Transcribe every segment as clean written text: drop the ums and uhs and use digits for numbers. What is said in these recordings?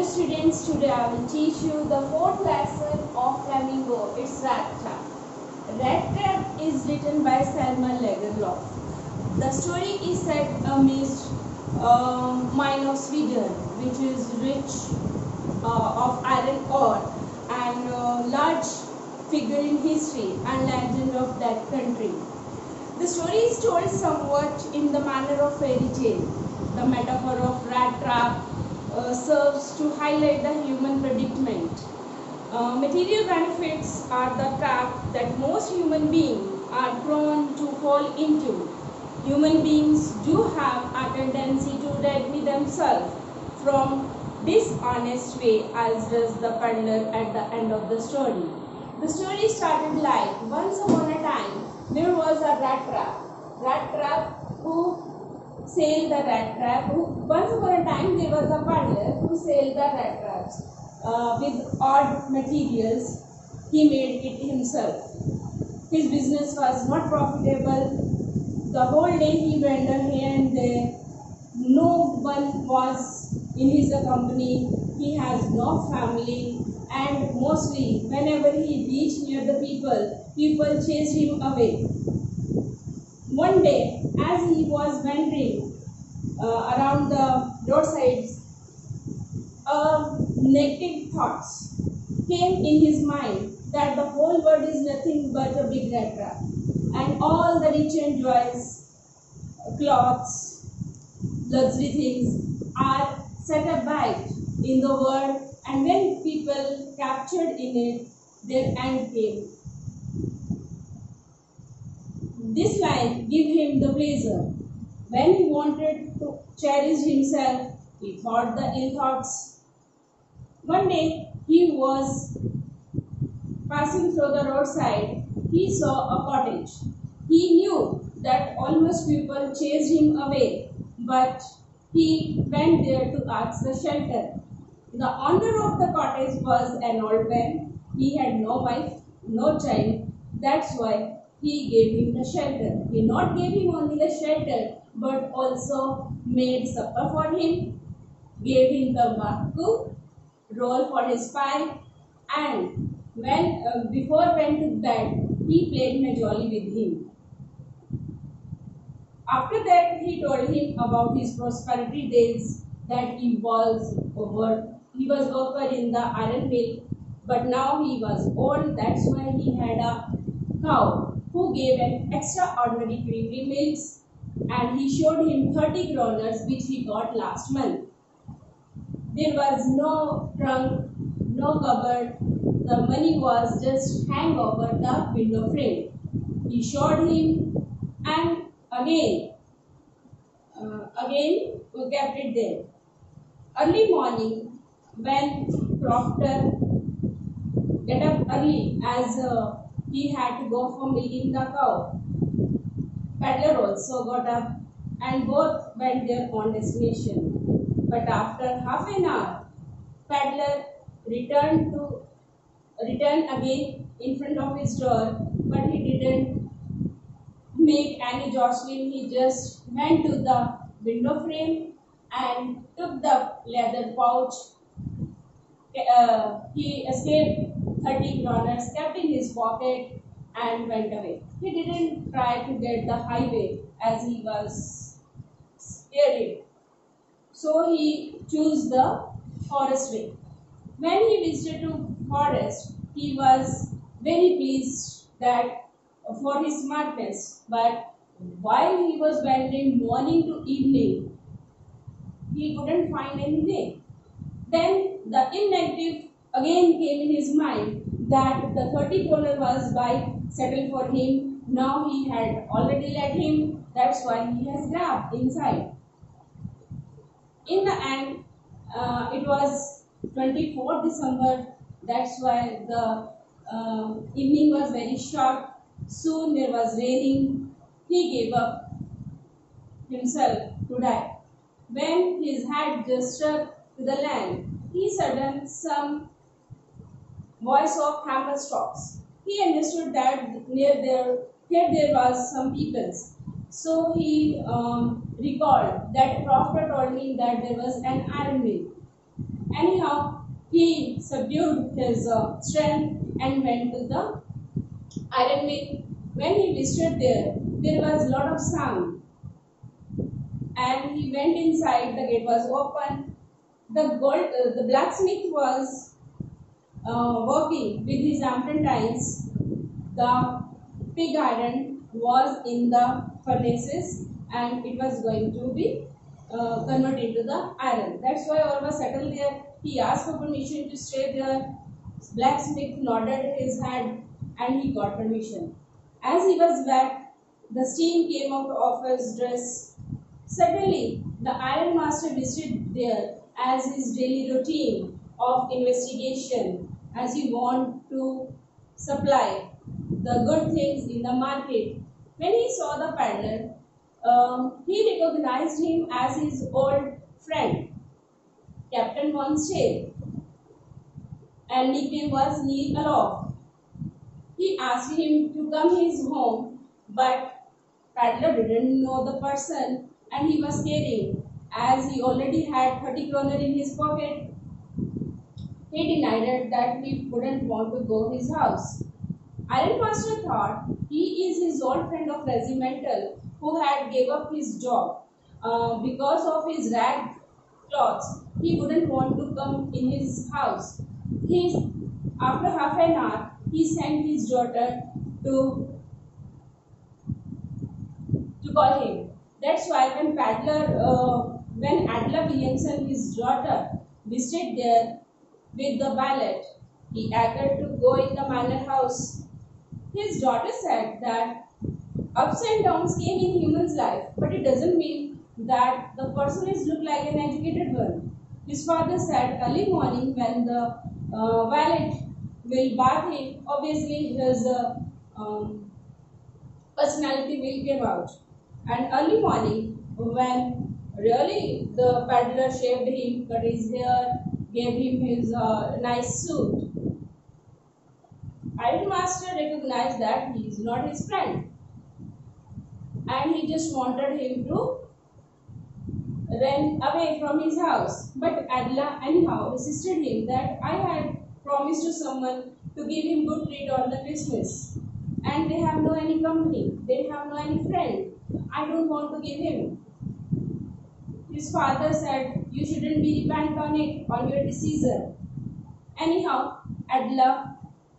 Dear students, today I will teach you the fourth lesson of Flamingo. It's Rat Trap. Rat Trap is written by Selma Lagerlöf. The story is set amidst mine of Sweden, which is rich of iron ore and large figure in history and legend of that country. The story is told somewhat in the manner of fairy tale. The metaphor of rat trap serves to highlight the human predicament. Material benefits are the trap that most human beings are prone to fall into. Human beings do have a tendency to remedy themselves from dishonest way, as does the peddler at the end of the story. The story started like once upon a time there was a rat trap. Rat trap who sailed the rat trap. Once upon a time there was a peddler who sailed the rat traps with odd materials. He made it himself. His business was not profitable. The whole day he wandered here and there. No one was in his company. He has no family, and mostly whenever he reached near the people chased him away. One day, as he was wandering around the roadsides, negative thoughts came in his mind that the whole world is nothing but a big rat trap, and all the rich and joyous clothes, luxury things are set aside in the world, and when people captured in it, their end came. This line gave him the pleasure. When he wanted to cherish himself, he thought the ill thoughts. One day he was passing through the roadside. He saw a cottage. He knew that almost people chased him away, but he went there to ask the shelter. The owner of the cottage was an old man. He had no wife, no child. That's why he gave him the shelter. He not gave him only the shelter, but also made supper for him, gave him tobacco, roll for his pipe, and when before went to bed, he played majoli with him. After that, he told him about his prosperity days, that he was worker in the iron mill, but now he was old. That's why he had a cow who gave an extraordinary creamy milks, and he showed him 30 kroners which he got last month. There was no trunk, no cupboard. The money was just hang over the window frame. He showed him, and again we kept it there. Early morning, when Proctor get up early as he had to go for milking the cow, peddler also got up, and both went their own destination. But after half an hour, peddler returned again in front of his door, but he didn't make any jostling. He just went to the window frame and took the leather pouch. He escaped 30 kroners, kept in his pocket, and went away. He didn't try to get the highway as he was scared. So he chose the forest way. When he visited to forest, he was very pleased that for his smartness. But while he was wandering morning to evening, he couldn't find any way. Then the ill negative again came in his mind that the 30 kroner was by settled for him. Now he had already let him. That's why he has grabbed inside. In the end, it was 24th December. That's why the evening was very short. Soon there was raining. He gave up himself to die. When his head just struck to the land, he suddenly some voice of hammer strokes. He understood that here there was some peoples. So he recalled that Proctor told him that there was an iron mill. Anyhow, he subdued his strength and went to the iron mill. When he visited there, there was a lot of sound, and he went inside. The gate was open. The blacksmith was working with his apprentice. The pig iron was in the furnaces, and it was going to be converted into the iron. That's why all was settled there. He asked for permission to stay there. Blacksmith nodded his head, and he got permission. As he was back, the steam came out of his dress. Suddenly, the iron master visited there as his daily routine of investigation, as he want to supply the good things in the market. When he saw the peddler, he recognized him as his old friend, Captain Von Stale, and nickname was Neil Aloft. He asked him to come his home, but peddler didn't know the person, and he was carrying, as he already had 30 kroner in his pocket. He denied that he wouldn't want to go his house. Iron Master thought he is his old friend of regimental who had gave up his job because of his ragged clothes. He wouldn't want to come in his house. After half an hour, he sent his daughter to call him. That's why when Adela Williamson, his daughter, visited there with the valet, he agreed to go in the manor house. His daughter said that ups and downs came in human's life, but it doesn't mean that the person is look like an educated one. His father said early morning when the valet will bath him, obviously his personality will come out. And early morning when really the peddler shaved him, cut his hair, gave him his nice suit, Iron Master recognized that he is not his friend, and he just wanted him to run away from his house. But Adela anyhow resisted him that I had promised to someone to give him good treat on the Christmas, and they have no any company, they have no any friend. I don't want to give him. His father said, you shouldn't be dependent on it, on your decision. Anyhow, Adela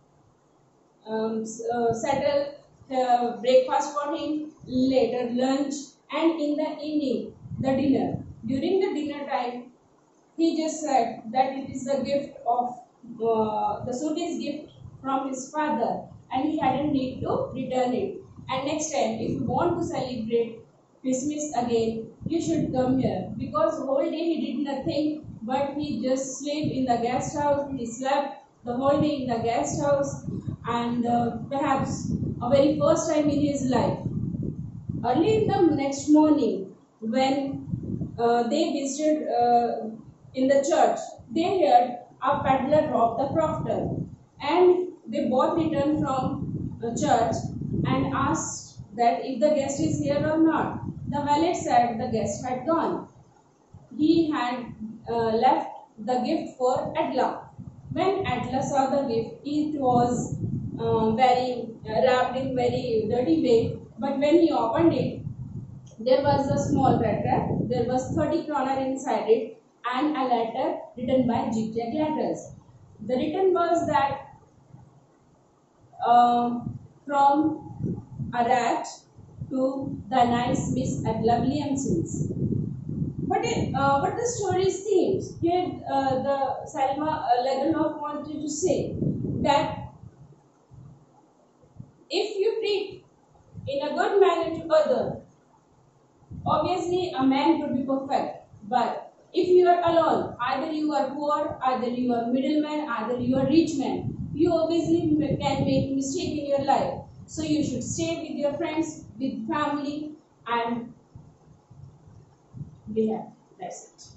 settled breakfast for him, later lunch, and in the evening, the dinner. During the dinner time, he just said that it is the gift of the suit is gift from his father, and he hadn't need to return it. And next time, if you want to celebrate Christmas again, you should come here, because whole day he did nothing, but he just slept in the guest house. He slept the whole day in the guest house, and perhaps a very first time in his life. Early in the next morning, when they visited in the church, they heard a peddler rob the crofter, and they both returned from the church and asked that if the guest is here or not. The valet said the guest had gone. He had left the gift for Adela. When Adela saw the gift, it was very wrapped in very dirty way. But when he opened it, there was a small letter. There was 30 kroner inside it, and a letter written by zigzag letters. The written was that from a rat to the nice Miss Adela Williamsons. But the story seems here, the Selma Lagerlof wanted to say that if you treat in a good manner to other, obviously a man could be perfect. But if you are alone, either you are poor, either you are middleman, either you are rich man, you obviously can make mistake in your life. So you should stay with your friends, with family, and be happy. That's it.